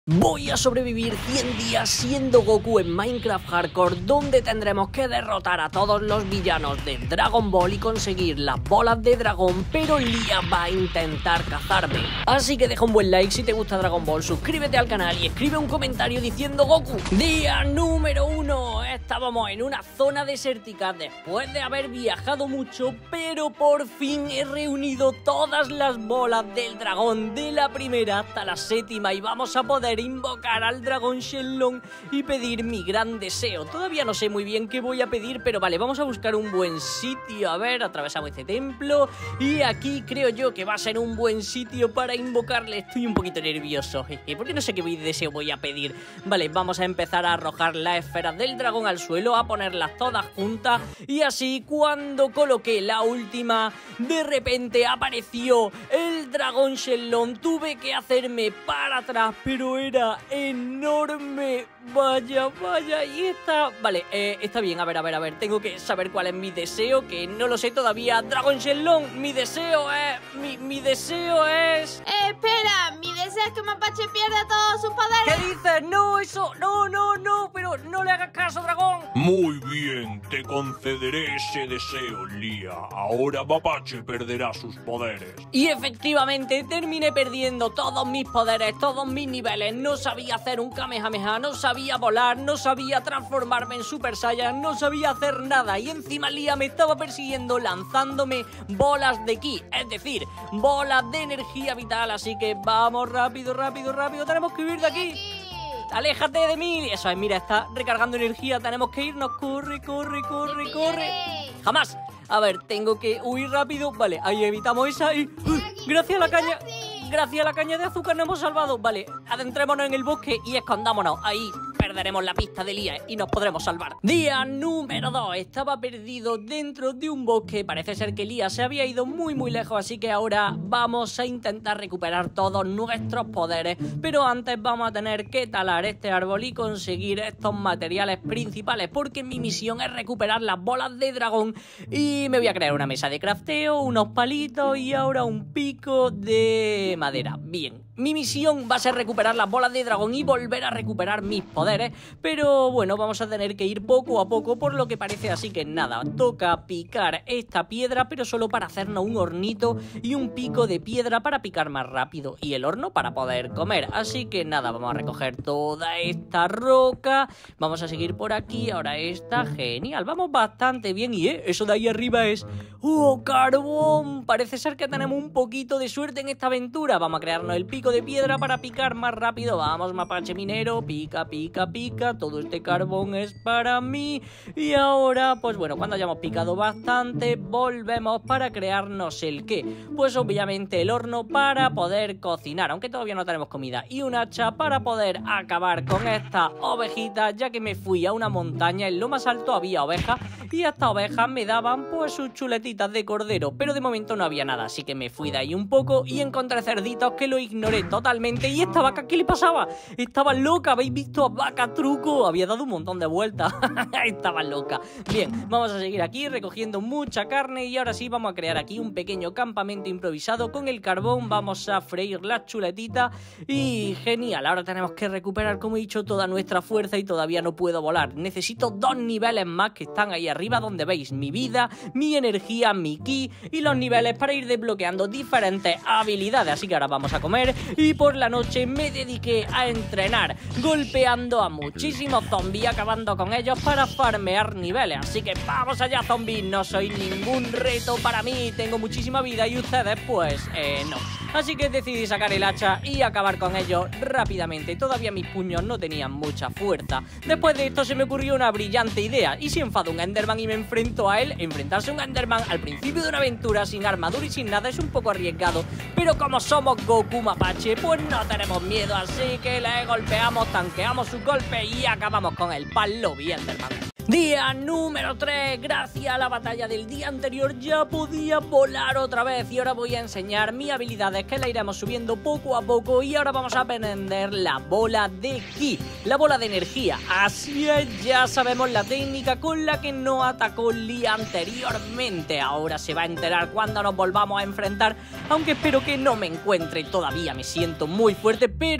Voy a sobrevivir 100 días siendo Goku en Minecraft Hardcore, donde tendremos que derrotar a todos los villanos de Dragon Ball y conseguir las bolas de dragón, pero Lia va a intentar cazarme. Así que deja un buen like si te gusta Dragon Ball, suscríbete al canal y escribe un comentario diciendo Goku. Día número 1, estábamos en una zona desértica después de haber viajado mucho, pero por fin he reunido todas las bolas del dragón de la primera hasta la séptima y vamos a poder invocar al dragón Shenlong y pedir mi gran deseo. Todavía no sé muy bien qué voy a pedir, pero vale, vamos a buscar un buen sitio. A ver, atravesamos este templo y aquí creo yo que va a ser un buen sitio para invocarle. Estoy un poquito nervioso, porque no sé qué deseo voy a pedir. Vale, vamos a empezar a arrojar las esferas del dragón al suelo, a ponerlas todas juntas y así cuando coloqué la última, de repente apareció el dragón Shenlong. Tuve que hacerme para atrás, pero era enorme. Vaya, y está... Vale, está bien, a ver, tengo que saber cuál es mi deseo, que no lo sé todavía. Dragon Shenlong, mi deseo es... Mi deseo es... espera, mi deseo es que Mapache pierda todos sus poderes. ¿Qué dices? No, eso... No, pero no le hagas caso, dragón. Muy bien, te concederé ese deseo, Lia. Ahora Mapache perderá sus poderes. Y efectivamente terminé perdiendo todos mis poderes, todos mis niveles. No sabía hacer un Kamehameha, no sabía volar, no sabía transformarme en Super Saiyan, no sabía hacer nada. Y encima Lia me estaba persiguiendo lanzándome bolas de ki, es decir, bolas de energía vital. Así que vamos rápido, tenemos que huir de aquí. ¡Aléjate de mí! Eso es, mira, está recargando energía, tenemos que irnos. Corre. ¡Jamás! A ver, tengo que huir rápido. Vale, ahí evitamos esa y... gracias a la caña de azúcar nos hemos salvado. Vale, adentrémonos en el bosque y escondámonos. Ahí perderemos la pista de Lia y nos podremos salvar. Día número 2. Estaba perdido dentro de un bosque. Parece ser que Lia se había ido muy lejos, así que ahora vamos a intentar recuperar todos nuestros poderes. Pero antes vamos a tener que talar este árbol y conseguir estos materiales principales, porque mi misión es recuperar las bolas de dragón. Y me voy a crear una mesa de crafteo, unos palitos y ahora un pico de madera. Bien, mi misión va a ser recuperar las bolas de dragón y volver a recuperar mis poderes, pero bueno, vamos a tener que ir poco a poco por lo que parece, así que nada, toca picar esta piedra, pero solo para hacernos un hornito y un pico de piedra para picar más rápido y el horno para poder comer. Así que nada, vamos a recoger toda esta roca, vamos a seguir por aquí, ahora está genial, vamos bastante bien. Y eso de ahí arriba es... ¡oh, carbón! Parece ser que tenemos un poquito de suerte en esta aventura. Vamos a crearnos el pico de piedra para picar más rápido. Vamos, mapache minero, pica. Todo este carbón es para mí. Y ahora, pues bueno, cuando hayamos picado bastante, volvemos para crearnos el qué. Pues obviamente el horno para poder cocinar, aunque todavía no tenemos comida. Y un hacha para poder acabar con estas ovejitas, ya que me fui a una montaña. En lo más alto había ovejas y estas ovejas me daban pues sus chuletitas de cordero, pero de momento no había nada, así que me fui de ahí un poco y encontré cerditos que lo ignoré totalmente. Y esta vaca, ¿qué le pasaba? Estaba loca, ¿habéis visto a Vaca Truco? Había dado un montón de vueltas. Estaba loca. Bien, vamos a seguir aquí recogiendo mucha carne y ahora sí vamos a crear aquí un pequeño campamento improvisado con el carbón. Vamos a freír las chuletitas y genial, ahora tenemos que recuperar, como he dicho, toda nuestra fuerza y todavía no puedo volar. Necesito 2 niveles más que están ahí arriba donde veis mi vida, mi energía, mi ki y los niveles para ir desbloqueando diferentes habilidades. Así que ahora vamos a comer y por la noche me dediqué a entrenar, golpeando a muchísimos zombies, acabando con ellos para farmear niveles. Así que vamos allá, zombies, no soy ningún reto para mí, tengo muchísima vida y ustedes pues no. Así que decidí sacar el hacha y acabar con ellos rápidamente. Todavía mis puños no tenían mucha fuerza. Después de esto se me ocurrió una brillante idea. ¿Y si enfado un Enderman y me enfrento a él? Enfrentarse a un Enderman al principio de una aventura sin armadura y sin nada es un poco arriesgado, pero como somos Goku Mapache, pues no tenemos miedo. Así que le golpeamos, tanqueamos su golpe y acabamos con el palo Enderman. Día número 3. Gracias a la batalla del día anterior ya podía volar otra vez y ahora voy a enseñar mis habilidades, que la iremos subiendo poco a poco. Y ahora vamos a aprender la bola de ki, la bola de energía. Así es, ya sabemos la técnica con la que no atacó Lia anteriormente. Ahora se va a enterar cuando nos volvamos a enfrentar, aunque espero que no me encuentre. Todavía me siento muy fuerte, pero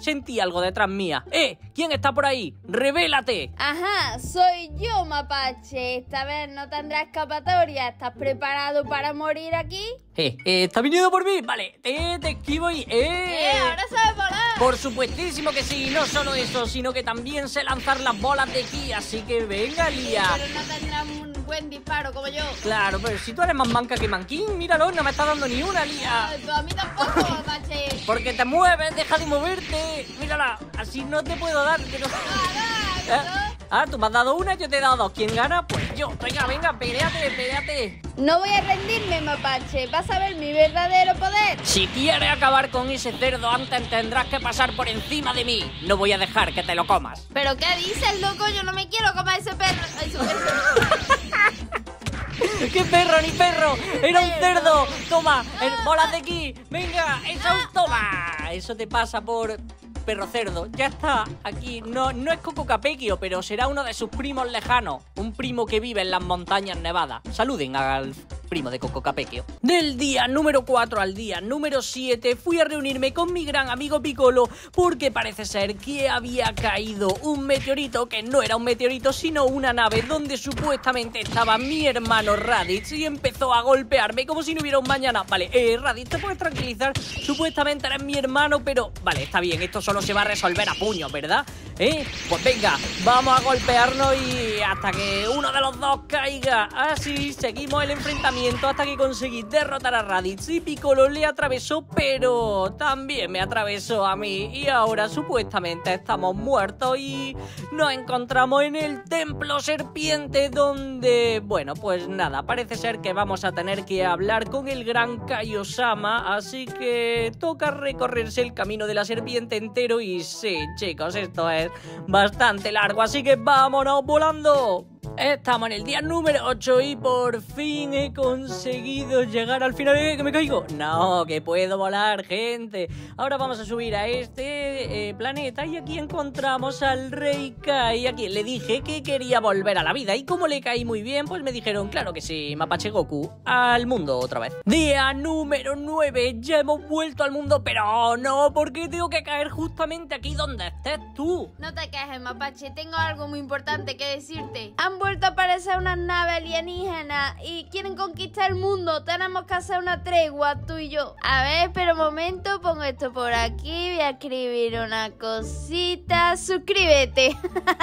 sentí algo detrás mía. ¿Quién está por ahí? ¡Revélate! Ajá, soy yo, mapache. Esta vez no tendrás escapatoria. ¿Estás preparado para morir aquí? ¿Está viniendo por mí? Vale, te esquivo y... Ahora sabes volar. Por supuestísimo que sí, no solo eso, sino que también sé lanzar las bolas de ki, así que venga, Lía. Pero no tendrás un buen disparo como yo. Claro, pero si tú eres más manca que manquín, míralo, no me está dando ni una, Lía. Tú a mí tampoco, mapache. Porque te mueves, deja de moverte. Mírala, así no te puedo dar. Que no... tú me has dado una, yo te he dado dos. ¿Quién gana? Pues yo. Venga, peleate. No voy a rendirme, mapache. Vas a ver mi verdadero poder. Si quieres acabar con ese cerdo antes, tendrás que pasar por encima de mí. No voy a dejar que te lo comas. ¿Pero qué dices, loco? Yo no me quiero comer ese perro. ¡Qué perro, ni perro! ¡Era un cerdo! ¡Toma! ¡Bolas de aquí! ¡Venga! ¡Eso! ¡Toma! Eso te pasa por... perro cerdo. Ya está, aquí. No es Coco Capequio, pero será uno de sus primos lejanos. Un primo que vive en las montañas nevadas. Saluden al primo de Coco Capequio. Del día número 4 al día número 7 fui a reunirme con mi gran amigo Piccolo porque parece ser que había caído un meteorito que no era un meteorito sino una nave donde supuestamente estaba mi hermano Raditz y empezó a golpearme como si no hubiera un mañana. Vale, Raditz, te puedes tranquilizar. Supuestamente eres mi hermano, pero... Vale, está bien, esto solo se va a resolver a puños, ¿verdad? Pues venga, vamos a golpearnos y hasta que uno de los dos caiga. Así seguimos el enfrentamiento hasta que conseguí derrotar a Raditz y Piccolo le atravesó, pero también me atravesó a mí. Y ahora supuestamente estamos muertos y nos encontramos en el templo serpiente donde... Bueno, pues nada, parece ser que vamos a tener que hablar con el gran Kaiosama, así que toca recorrerse el camino de la serpiente entero y sí, chicos, esto es bastante largo, así que vámonos volando. Estamos en el día número 8 y por fin he conseguido llegar al final. ¿Que me caigo? No, que puedo volar, gente. Ahora vamos a subir a este planeta y aquí encontramos al Rey Kai, a quien le dije que quería volver a la vida. Y como le caí muy bien, pues me dijeron, claro que sí, Mapache Goku, al mundo otra vez. Día número 9, ya hemos vuelto al mundo, pero no, porque tengo que caer justamente aquí donde estés tú. No te quejes, mapache, tengo algo muy importante que decirte. Han vuelto a aparecer unas naves alienígenas y quieren conquistar el mundo. Tenemos que hacer una tregua, tú y yo. A ver, espera un momento, pongo esto por aquí, voy a escribir una cosita. Suscríbete.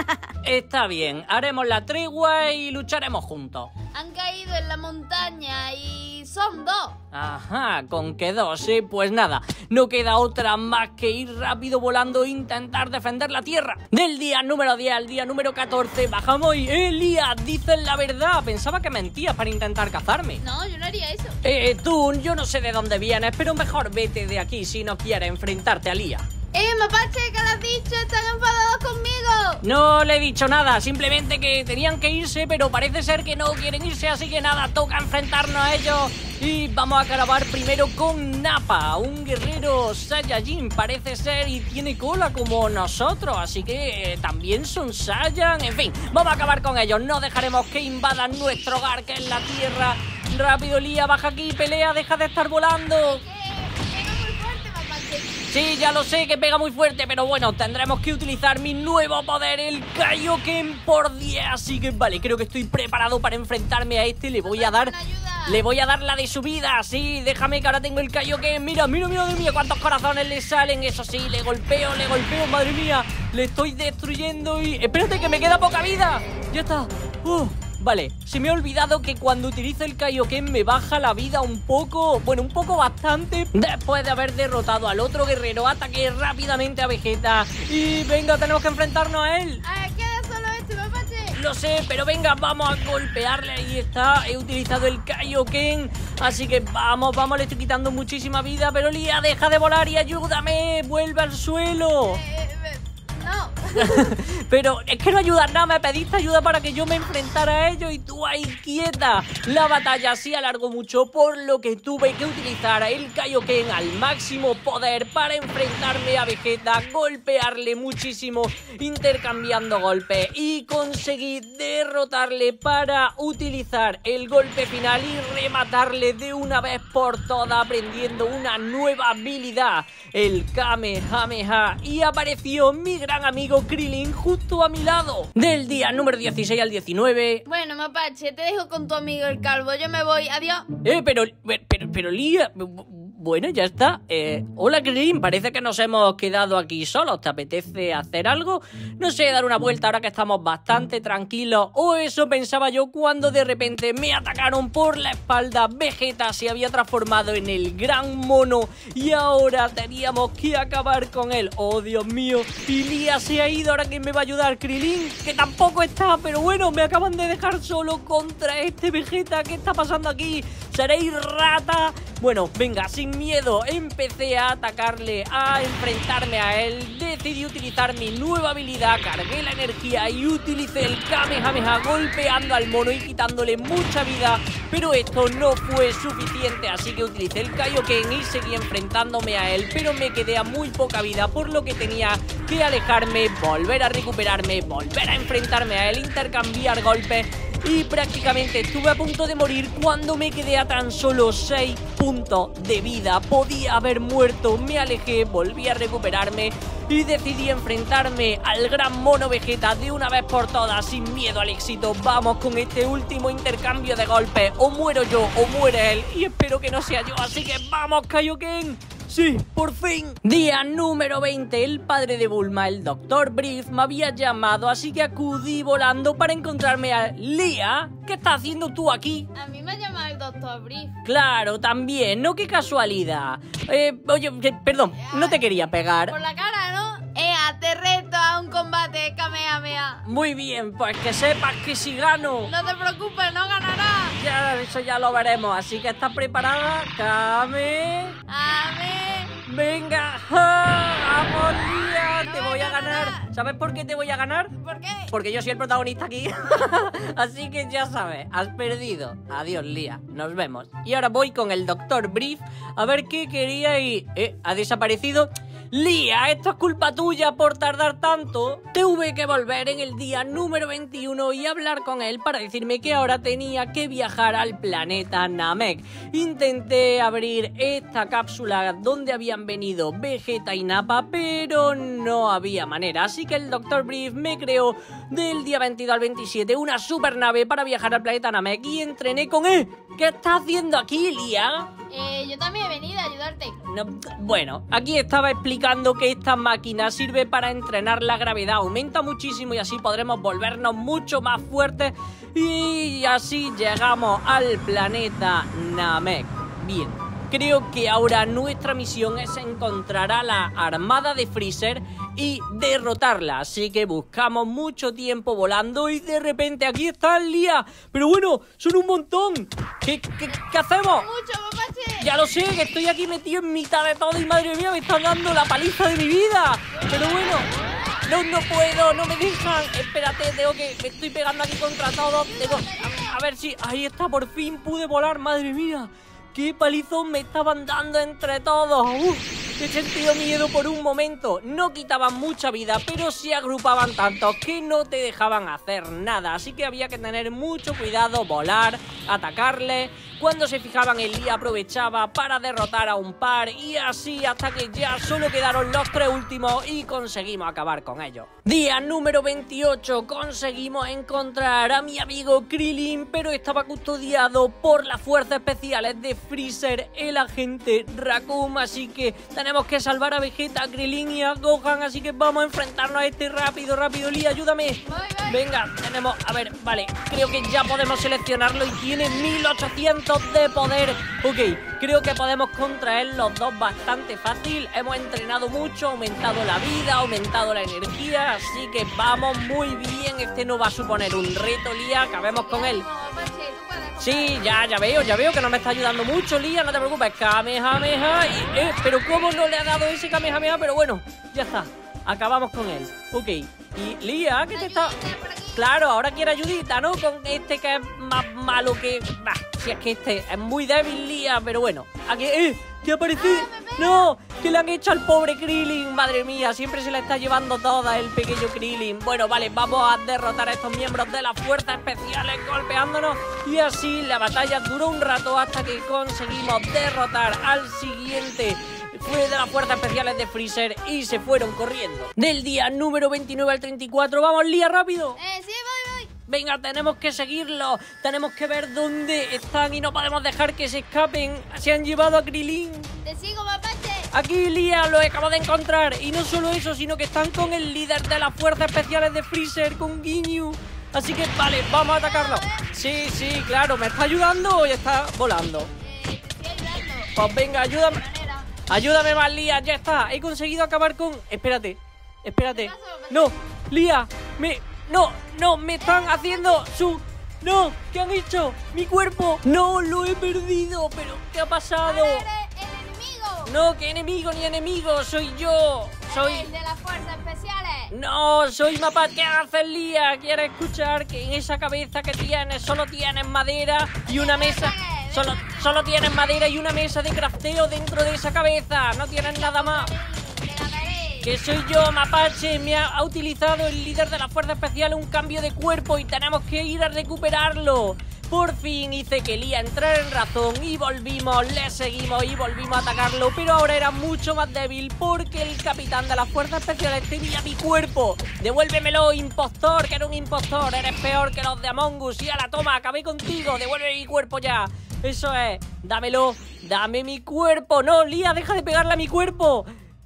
Está bien, haremos la tregua y lucharemos juntos. Han caído en la montaña y son 2. Ajá, con que 2, sí, pues nada, no queda otra más que ir rápido volando e intentar defender la Tierra. Del día número 10 al día número 14 bajamos y... Lía, dices la verdad, pensaba que mentías para intentar cazarme. No, yo no haría eso. Tú, yo no sé de dónde vienes, pero mejor vete de aquí si no quieres enfrentarte a Lía. Mapache, ¿qué le has dicho? ¿Están enfadados conmigo? No le he dicho nada, simplemente que tenían que irse, pero parece ser que no quieren irse, así que nada, toca enfrentarnos a ellos. Y vamos a acabar primero con Nappa, un guerrero Saiyajin, parece ser, y tiene cola como nosotros, así que también son Saiyan. En fin, vamos a acabar con ellos, no dejaremos que invadan nuestro hogar, que es la Tierra. Rápido, Lía, baja aquí, pelea, deja de estar volando. Sí, ya lo sé que pega muy fuerte, pero bueno, tendremos que utilizar mi nuevo poder, el Kaioken por 10. Así que vale, creo que estoy preparado para enfrentarme a este. Le voy a dar la de su vida. Sí, déjame que ahora tengo el Kaioken. Mira, Dios mío, cuántos corazones le salen. Eso sí, le golpeo, madre mía. Le estoy destruyendo y... Espérate, que me queda poca vida. Ya está. Vale, se me ha olvidado que cuando utilizo el Kaioken me baja la vida un poco, bueno, un poco bastante. Después de haber derrotado al otro guerrero, ataqué rápidamente a Vegeta. Y venga, tenemos que enfrentarnos a él. Queda solo este, mapache. Lo sé, pero venga, vamos a golpearle. Ahí está, he utilizado el Kaioken. Así que vamos, le estoy quitando muchísima vida. Pero Lía, deja de volar y ayúdame, vuelve al suelo. No. Pero es que no ayudas nada, me pediste ayuda para que yo me enfrentara a ellos y tú ahí quieta. La batalla se alargó mucho, por lo que tuve que utilizar el Kaioken al máximo poder para enfrentarme a Vegeta, golpearle muchísimo, intercambiando golpes y conseguí derrotarle para utilizar el golpe final y rematarle de una vez por todas, aprendiendo una nueva habilidad, el Kamehameha, y apareció mi gran amigo Krillin justo a mi lado. Del día número 16 al 19. Bueno, mapache, te dejo con tu amigo el calvo. Yo me voy. Adiós. Pero Lía... Bueno, ya está. Hola, Krillin, parece que nos hemos quedado aquí solos. ¿Te apetece hacer algo? No sé, dar una vuelta ahora que estamos bastante tranquilos. O eso pensaba yo cuando de repente me atacaron por la espalda. Vegeta se había transformado en el gran mono y ahora teníamos que acabar con él. ¡Oh, Dios mío! Y Lía se ha ido. ¿Ahora quién me va a ayudar? Krillin, que tampoco está. Pero bueno, me acaban de dejar solo contra este Vegeta. ¿Qué está pasando aquí? ¿Seréis rata? Bueno, venga, sin miedo, empecé a atacarle, a enfrentarme a él. Decidí utilizar mi nueva habilidad, cargué la energía y utilicé el Kamehameha golpeando al mono y quitándole mucha vida. Pero esto no fue suficiente, así que utilicé el Kaioken y seguí enfrentándome a él. Pero me quedé a muy poca vida, por lo que tenía que alejarme, volver a recuperarme, volver a enfrentarme a él, intercambiar golpes. Y prácticamente estuve a punto de morir cuando me quedé a tan solo 6 puntos de vida. Podía haber muerto, me alejé, volví a recuperarme y decidí enfrentarme al gran mono Vegeta de una vez por todas, sin miedo al éxito. Vamos con este último intercambio de golpes. O muero yo o muere él, y espero que no sea yo, así que ¡vamos, Kaioken! ¡Sí, por fin! Día número 20, el padre de Bulma, el Dr. Brief, me había llamado, así que acudí volando para encontrarme a Lía. ¿Qué estás haciendo tú aquí? A mí me ha llamado el Dr. Brief. Claro, también, ¿no? ¡Qué casualidad! Oye, perdón, no te quería pegar. Por la cara, ¿no? Te reto a un combate Kamehameha. Muy bien, pues que sepas que si gano... No te preocupes, no ganarás. Ya, eso ya lo veremos, así que ¿estás preparada? ¡Kame! ¡Venga! ¡Ja! ¡Vamos, Lía! No ¡Te voy a ganar! nada. ¿Sabes por qué te voy a ganar? ¿Por qué? Porque yo soy el protagonista aquí. Así que ya sabes, has perdido. Adiós, Lía. Nos vemos. Y ahora voy con el Dr. Brief a ver qué quería y... ¿ha desaparecido? Lía, esto es culpa tuya por tardar tanto. Tuve que volver en el día número 21 y hablar con él para decirme que ahora tenía que viajar al planeta Namek. Intenté abrir esta cápsula donde habían venido Vegeta y Nappa, pero no había manera. Así que el Dr. Brief me creó del día 22 al 27 una supernave para viajar al planeta Namek y entrené con él. ¿Qué estás haciendo aquí, Lía? Yo también he venido a ayudarte. No, bueno, aquí estaba explicando que esta máquina sirve para entrenar la gravedad, aumenta muchísimo y así podremos volvernos mucho más fuertes y así llegamos al planeta Namek. Bien, creo que ahora nuestra misión es encontrar a la armada de Freezer y derrotarla, así que buscamos mucho tiempo volando y de repente aquí está Lía. Pero bueno, son un montón. ¿Qué hacemos? Mucho, mapache. Ya lo sé, que estoy aquí metido en mitad de todo y madre mía, me están dando la paliza de mi vida. Pero bueno, no puedo, no me dejan. Espérate, me estoy pegando aquí contra todos. A ver si, ahí está, por fin pude volar, madre mía. ¡Qué palizón me estaban dando entre todos! He sentido miedo por un momento. No quitaban mucha vida, pero se agrupaban tanto que no te dejaban hacer nada. Así que había que tener mucho cuidado, volar, atacarle. Cuando se fijaban en Lía aprovechaba para derrotar a un par y así hasta que ya solo quedaron los 3 últimos y conseguimos acabar con ellos. Día número 28, conseguimos encontrar a mi amigo Krillin, pero estaba custodiado por las fuerzas especiales de Freezer, el agente Raccoon, así que tenemos que salvar a Vegeta, a Krillin y a Gohan, así que vamos a enfrentarnos a este rápido, Lía, ayúdame. Voy. Venga, tenemos, a ver, vale, creo que ya podemos seleccionarlo y tiene 1800 de poder. Ok, creo que podemos contra él los dos bastante fácil. Hemos entrenado mucho, aumentado la vida, aumentado la energía, así que vamos muy bien. Este no va a suponer un reto, Lía, acabemos con él. Sí, ya veo que no me está ayudando mucho, Lía, no te preocupes. Kamehameha, pero cómo no le ha dado ese Kamehameha, pero bueno, ya está. acabamos con él. Ok, y Lía, ¿qué te está...? Claro, ahora quiere ayudita, ¿no? Con este que es más malo que... Bah, si es que este es muy débil, Lía, pero bueno. Aquí... ¿Qué ha aparecido? ¡No! ¿Qué le han hecho al pobre Krillin? Madre mía, siempre se le está llevando toda el pequeño Krillin. Bueno, vale, vamos a derrotar a estos miembros de las fuerzas especiales golpeándonos. Y así la batalla duró un rato hasta que conseguimos derrotar al siguiente. Fue de las fuerzas especiales de Freezer y se fueron corriendo. Del día número 29 al 34. ¡Vamos, Lía, rápido! Sí, voy. Venga, tenemos que seguirlo. Tenemos que ver dónde están y no podemos dejar que se escapen. Se han llevado a Krillin. Te sigo, mapache. Aquí, Lía, lo acabo de encontrar. Y no solo eso, sino que están con el líder de las fuerzas especiales de Freezer, con Ginyu. Así que, vale, vamos a atacarlo. Sí, claro. ¿Me está ayudando o ya está volando? Te estoy ayudando. Pues venga, ayúdame. Manera. Ayúdame más, Lía, ya está. He conseguido acabar con... Espérate. ¿Qué pasó? No, Lía, No, me están haciendo su... No, ¿qué han hecho? Mi cuerpo. No, lo he perdido. Pero, ¿qué ha pasado? ¡Eres el enemigo! No, ¿qué enemigo ni enemigo? Soy yo. Soy... ¡El de las fuerzas especiales! No, soy Mapache. ¿Qué haces, Lía? ¿Quieres escuchar que en esa cabeza que tienes solo tienes madera y una mesa? Solo tienes madera y una mesa de crafteo dentro de esa cabeza. No tienes nada más. Que soy yo, Mapache. Me ha utilizado el líder de la fuerza especial un cambio de cuerpo y tenemos que ir a recuperarlo. Por fin hice que Lía entrara en razón y volvimos, le seguimos y volvimos a atacarlo. Pero ahora era mucho más débil porque el capitán de las fuerzas especiales tenía mi cuerpo. Devuélvemelo, impostor, que era un impostor. Eres peor que los de Among Us. Y a la toma, acabé contigo. Devuelve mi cuerpo ya. Eso es, dámelo, dame mi cuerpo. No, Lía, deja de pegarle a mi cuerpo.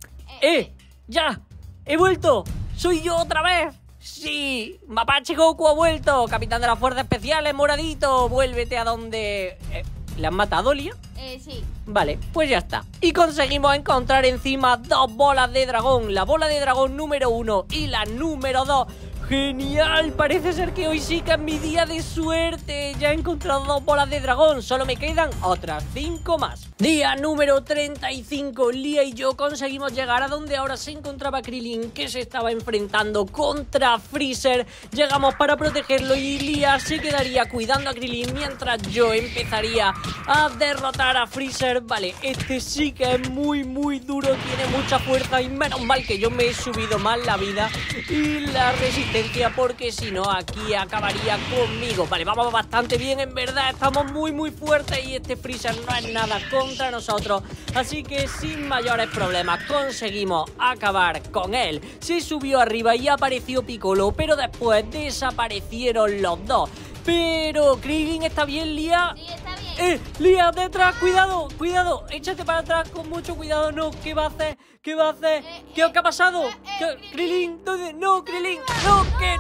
¡Ya! ¡He vuelto! ¡Soy yo otra vez! ¡Sí! ¡Mapache Goku ha vuelto! Capitán de las fuerzas especiales, moradito. Vuélvete a donde... ¿Le han matado, Lía? Sí. Vale, pues ya está. Y conseguimos encontrar encima dos bolas de dragón. La bola de dragón número 1 y la número 2. ¡Genial! Parece ser que hoy sí que es mi día de suerte. Ya he encontrado 2 bolas de dragón. Solo me quedan otras 5 más. Día número 35. Lía y yo conseguimos llegar a donde ahora se encontraba Krillin, que se estaba enfrentando contra Freezer. Llegamos para protegerlo y Lía se quedaría cuidando a Krillin mientras yo empezaría a derrotar a Freezer. Vale, este sí que es muy duro. Tiene mucha fuerza y menos mal que yo me he subido más la vida y la resistencia, porque si no aquí acabaría conmigo. Vale, vamos bastante bien, en verdad. Estamos muy fuertes y este Freezer no es nada contra nosotros. Así que sin mayores problemas conseguimos acabar con él. Se subió arriba y apareció Piccolo, pero después desaparecieron los dos. Pero, ¿Krillin está bien, Lía? Sí, está bien. Lía, detrás, cuidado, échate para atrás con mucho cuidado. No, ¿qué va a hacer? ¿Qué ha pasado? Krillin, ¿dónde? No, Krillin, no, que...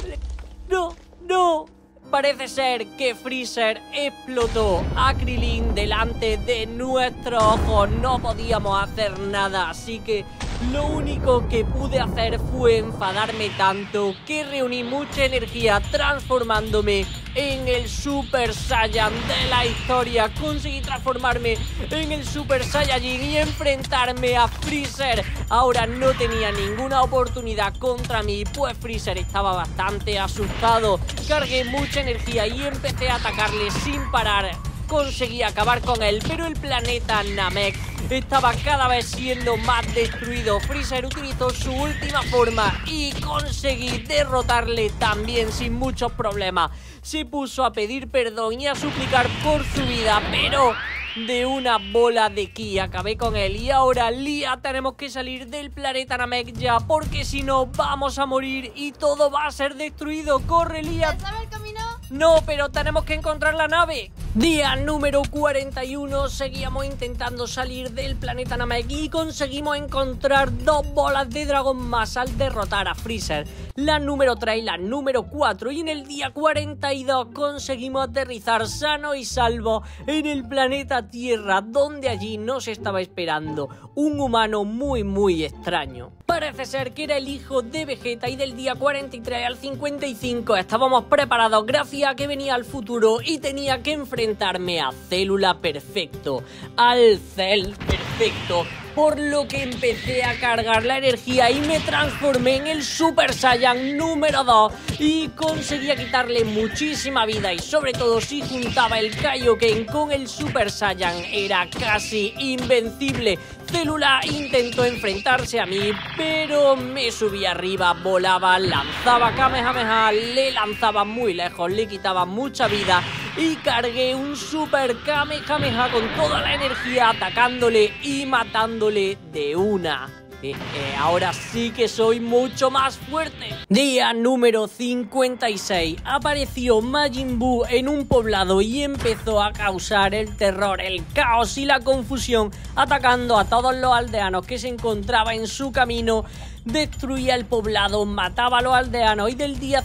No. Parece ser que Freezer explotó a Krillin delante de nuestros ojos. No podíamos hacer nada, así que lo único que pude hacer fue enfadarme tanto que reuní mucha energía transformándome en el Super Saiyan de la historia. Conseguí transformarme en el Super Saiyajin y enfrentarme a Freezer. Ahora no tenía ninguna oportunidad contra mí, pues Freezer estaba bastante asustado. Cargué mucha energía y empecé a atacarle sin parar. Conseguí acabar con él, pero el planeta Namek estaba cada vez siendo más destruido. Freezer utilizó su última forma y conseguí derrotarle también sin muchos problemas. Se puso a pedir perdón y a suplicar por su vida, pero de una bola de ki acabé con él. Y ahora, Lía, tenemos que salir del planeta Namek ya, porque si no vamos a morir y todo va a ser destruido. ¡Corre, Lía! ¿Sabes el camino? No, pero tenemos que encontrar la nave. Día número 41. Seguíamos intentando salir del planeta Namek y conseguimos encontrar 2 bolas de dragón más al derrotar a Freezer. La número 3 y la número 4. Y en el día 42 conseguimos aterrizar sano y salvo en el planeta Tierra, donde allí nos estaba esperando un humano muy extraño. Parece ser que era el hijo de Vegeta y del día 43 al 55 estábamos preparados gracias a que venía al futuro y tenía que enfrentarme a Célula Perfecto, al Cell Perfecto, por lo que empecé a cargar la energía y me transformé en el Super Saiyan número 2 y conseguía quitarle muchísima vida, y sobre todo si juntaba el Kaioken con el Super Saiyan era casi invencible. Célula intentó enfrentarse a mí, pero me subí arriba, volaba, lanzaba Kamehameha, le lanzaba muy lejos, le quitaba mucha vida y cargué un Super Kamehameha con toda la energía, atacándole y matándole de una. Ahora sí que soy mucho más fuerte. Día número 56. Apareció Majin Buu en un poblado y empezó a causar el terror, el caos y la confusión, atacando a todos los aldeanos que se encontraban en su camino. Destruía el poblado, mataba a los aldeanos y del día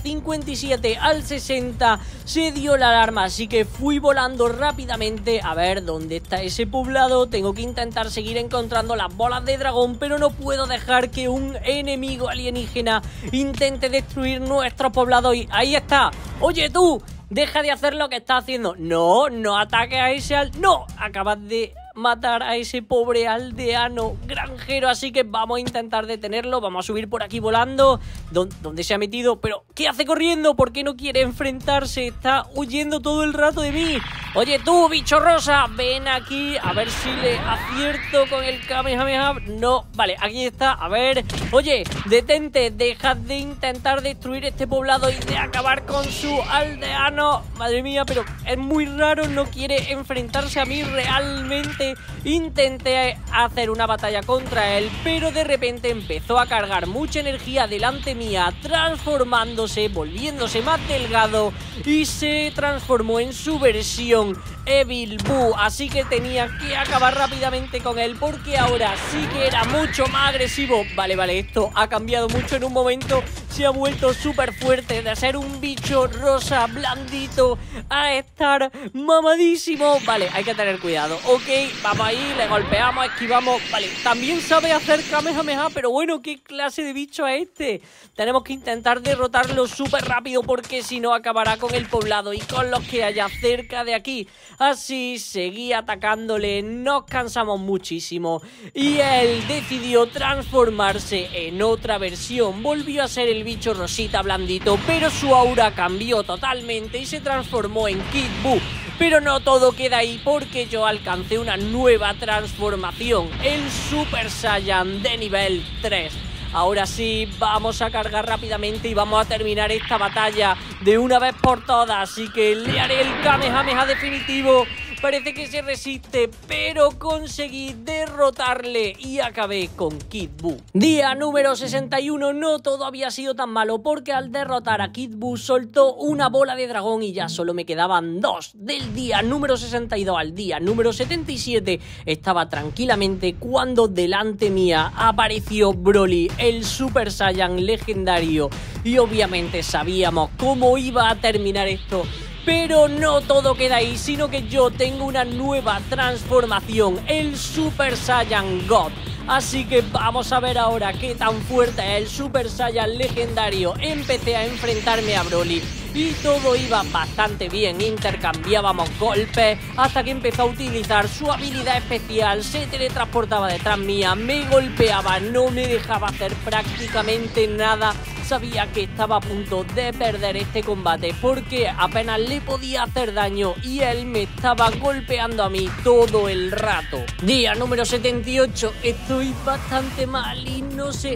57 al 60 se dio la alarma, así que fui volando rápidamente a ver dónde está ese poblado. Tengo que intentar seguir encontrando las bolas de dragón, pero no puedo dejar que un enemigo alienígena intente destruir nuestro poblado. Y ahí está. Oye tú, deja de hacer lo que estás haciendo. No, no ataques a ese no, acabas de matar a ese pobre aldeano granjero, así que vamos a intentar detenerlo. Vamos a subir por aquí volando. ¿Dónde se ha metido? ¿Pero qué hace corriendo? ¿Por qué no quiere enfrentarse? Está huyendo todo el rato de mí. Oye tú, bicho rosa, ven aquí, a ver si le acierto con el Kamehameha. No, vale, aquí está, a ver. Oye, detente, deja de intentar destruir este poblado y de acabar con su aldeano. Madre mía, pero es muy raro, no quiere enfrentarse a mí realmente. Intenté hacer una batalla contra él, pero de repente empezó a cargar mucha energía delante mía, transformándose, volviéndose más delgado y se transformó en su versión Evil Buu, así que tenía que acabar rápidamente con él porque ahora sí que era mucho más agresivo. Vale, esto ha cambiado mucho en un momento. Se ha vuelto súper fuerte, de ser un bicho rosa blandito a estar mamadísimo. Vale, hay que tener cuidado. Ok, vamos ahí, le golpeamos, esquivamos. Vale, también sabe hacer Kamehameha, pero bueno, ¿qué clase de bicho es este? Tenemos que intentar derrotarlo súper rápido porque si no acabará con el poblado y con los que haya cerca de aquí. Así seguí atacándole, nos cansamos muchísimo y él decidió transformarse en otra versión. Volvió a ser el bicho rosita blandito, pero su aura cambió totalmente y se transformó en Kid Buu. Pero no todo queda ahí porque yo alcancé una nueva transformación, el Super Saiyan de nivel 3. Ahora sí, vamos a cargar rápidamente y vamos a terminar esta batalla de una vez por todas. Así que le haré el Kamehameha definitivo. Parece que se resiste, pero conseguí derrotarle y acabé con Kid Buu. Día número 61, no todo había sido tan malo porque al derrotar a Kid Buu soltó una bola de dragón y ya solo me quedaban dos. Del día número 62 al día número 77 estaba tranquilamente cuando delante mía apareció Broly, el Super Saiyan legendario, y obviamente sabíamos cómo iba a terminar esto. Pero no todo queda ahí, sino que yo tengo una nueva transformación, el Super Saiyan God. Así que vamos a ver ahora qué tan fuerte es el Super Saiyan legendario. Empecé a enfrentarme a Broly y todo iba bastante bien, intercambiábamos golpes hasta que empezó a utilizar su habilidad especial, se teletransportaba detrás mía, me golpeaba, no me dejaba hacer prácticamente nada. Sabía que estaba a punto de perder este combate porque apenas le podía hacer daño y él me estaba golpeando a mí todo el rato. Día número 78, estoy bastante mal y no sé...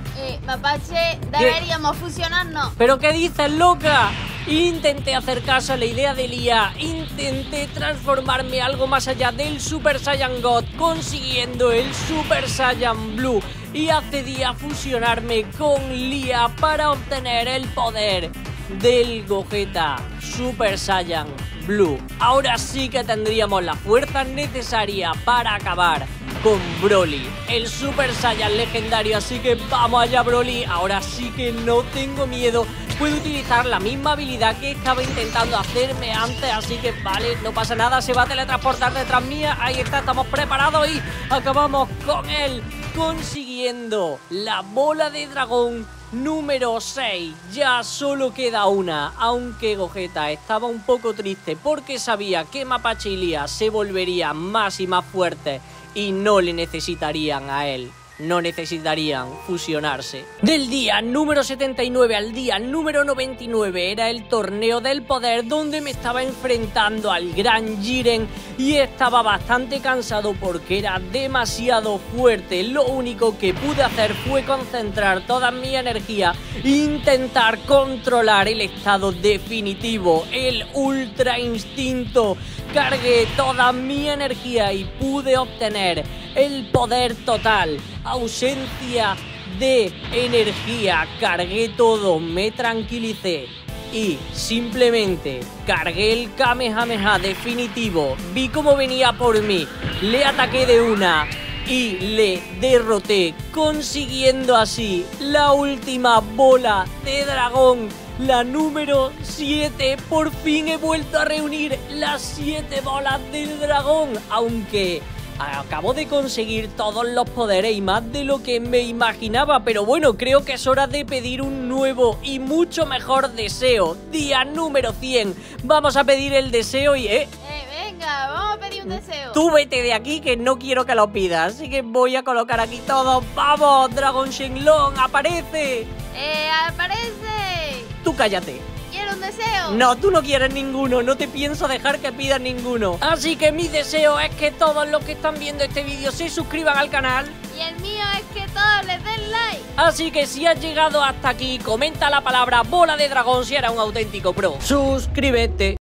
Mapache, deberíamos fusionarnos. ¿Pero qué dices, loca? Intenté hacer caso a la idea de Lía, intenté transformarme algo más allá del Super Saiyan God, consiguiendo el Super Saiyan Blue, y accedí a fusionarme con Lía para obtener el poder del Gogeta Super Saiyan Blue. Ahora sí que tendríamos la fuerza necesaria para acabar con Broly, el Super Saiyan legendario, así que vamos allá Broly. Ahora sí que no tengo miedo, puedo utilizar la misma habilidad que estaba intentando hacerme antes, así que vale, no pasa nada, se va a teletransportar detrás mía, ahí está, estamos preparados y acabamos con él, consiguiendo la bola de dragón número 6. Ya solo queda una, aunque Gogeta estaba un poco triste porque sabía que Mapache y Lía se volverían más y más fuertes y no le necesitarían a él. No necesitarían fusionarse. Del día número 79 al día número 99 era el torneo del poder, donde me estaba enfrentando al gran Jiren y estaba bastante cansado porque era demasiado fuerte. Lo único que pude hacer fue concentrar toda mi energía e intentar controlar el estado definitivo, el ultra instinto. Cargué toda mi energía y pude obtener el poder total. Ausencia de energía, cargué todo, me tranquilicé y simplemente cargué el Kamehameha definitivo. Vi cómo venía por mí, le ataqué de una y le derroté, consiguiendo así la última bola de dragón, la número 7. Por fin he vuelto a reunir las 7 bolas del dragón, aunque acabo de conseguir todos los poderes y más de lo que me imaginaba. Pero bueno, creo que es hora de pedir un nuevo y mucho mejor deseo. Día número 100. Vamos a pedir el deseo y... venga, vamos a pedir un deseo. Tú vete de aquí, que no quiero que lo pidas. Así que voy a colocar aquí todo. ¡Vamos, Dragon Shenlong, aparece! ¡Aparece! Tú cállate. ¿Quiero un deseo? No, tú no quieres ninguno, no te pienso dejar que pidas ninguno. Así que mi deseo es que todos los que están viendo este vídeo se suscriban al canal. Y el mío es que todos les den like. Así que si has llegado hasta aquí, comenta la palabra bola de dragón si eres un auténtico pro. Suscríbete.